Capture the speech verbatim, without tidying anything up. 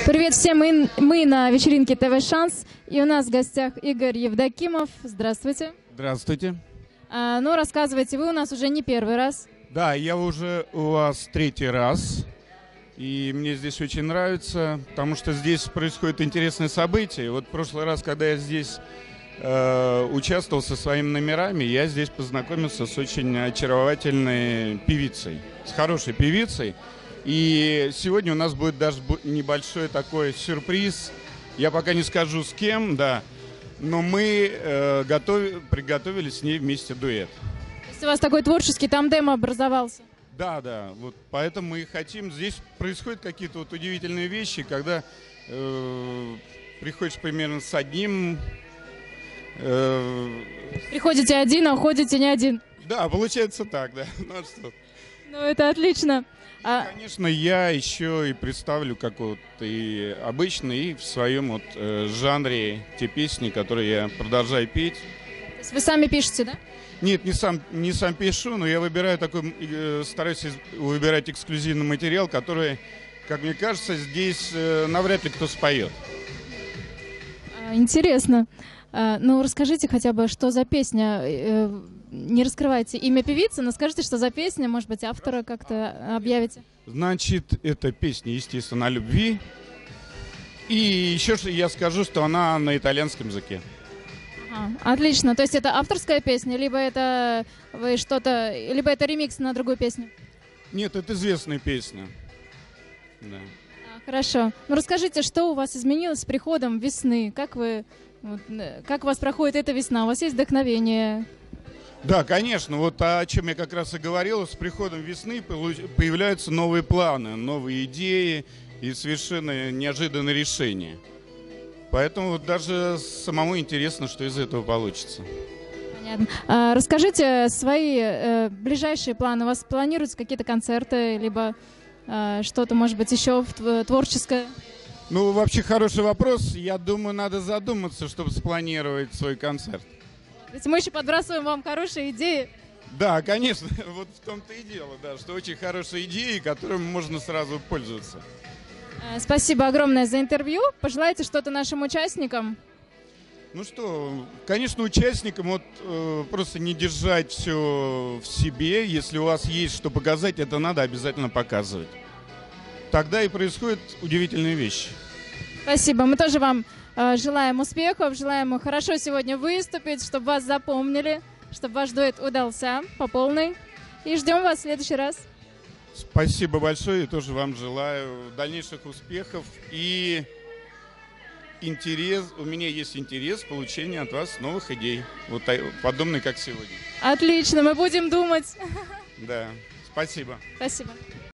Привет всем, мы, мы на вечеринке ТВ Шанс, и у нас в гостях Игорь Евдокимов. Здравствуйте. Здравствуйте. А, ну, рассказывайте, вы у нас уже не первый раз. Да, я уже у вас третий раз, и мне здесь очень нравится, потому что здесь происходят интересные события. Вот в прошлый раз, когда я здесь э, участвовал со своими номерами, я здесь познакомился с очень очаровательной певицей, с хорошей певицей. И сегодня у нас будет даже небольшой такой сюрприз. Я пока не скажу с кем, да, но мы э, готов, приготовили с ней вместе дуэт. То есть у вас такой творческий тандем образовался? Да, да, вот поэтому мы и хотим. Здесь происходят какие-то вот удивительные вещи, когда э, приходишь примерно с одним. Э, Приходите один, а уходите не один. да, получается так, да. Ну, а что? Ну, это отлично. А... Конечно, я еще и представлю как вот и обычно, и в своем вот э, жанре те песни, которые я продолжаю петь. То есть вы сами пишете, да? Нет, не сам, не сам пишу, но я выбираю такой, э, стараюсь выбирать эксклюзивный материал, который, как мне кажется, здесь э, навряд ли кто споет. А, интересно. А, ну, расскажите хотя бы, что за песня. Э, не раскрывайте имя певицы, но скажите, что за песня, может быть, автора как-то объявите. Значит, эта песня, естественно, о любви. И еще я скажу, что она на итальянском языке. Ага, отлично. То есть это авторская песня, либо это вы что-то, либо это ремикс на другую песню? Нет, это известная песня. Да. А, хорошо. Ну расскажите, что у вас изменилось с приходом весны? Как вы, вот, как у вас проходит эта весна? У вас есть вдохновение? Да, конечно. Вот о чем я как раз и говорил. С приходом весны появляются новые планы, новые идеи и совершенно неожиданные решения. Поэтому вот даже самому интересно, что из этого получится. Понятно. А, расскажите свои э, ближайшие планы. У вас планируются какие-то концерты, либо э, что-то, может быть, еще творческое? Ну, вообще хороший вопрос. Я думаю, надо задуматься, чтобы спланировать свой концерт. То есть мы еще подбрасываем вам хорошие идеи. Да, конечно. Вот в том-то и дело, да, что очень хорошие идеи, которыми можно сразу пользоваться. Спасибо огромное за интервью. Пожелайте что-то нашим участникам. Ну что, конечно, участникам вот э, просто не держать все в себе. Если у вас есть что показать, это надо обязательно показывать. Тогда и происходят удивительные вещи. Спасибо. Мы тоже вам э, желаем успехов, желаем хорошо сегодня выступить, чтобы вас запомнили, чтобы ваш дуэт удался по полной. И ждем вас в следующий раз. Спасибо большое, и тоже вам желаю дальнейших успехов и интерес. У меня есть интерес в получении от вас новых идей, вот подобных, как сегодня. Отлично, мы будем думать. Да, спасибо. Спасибо.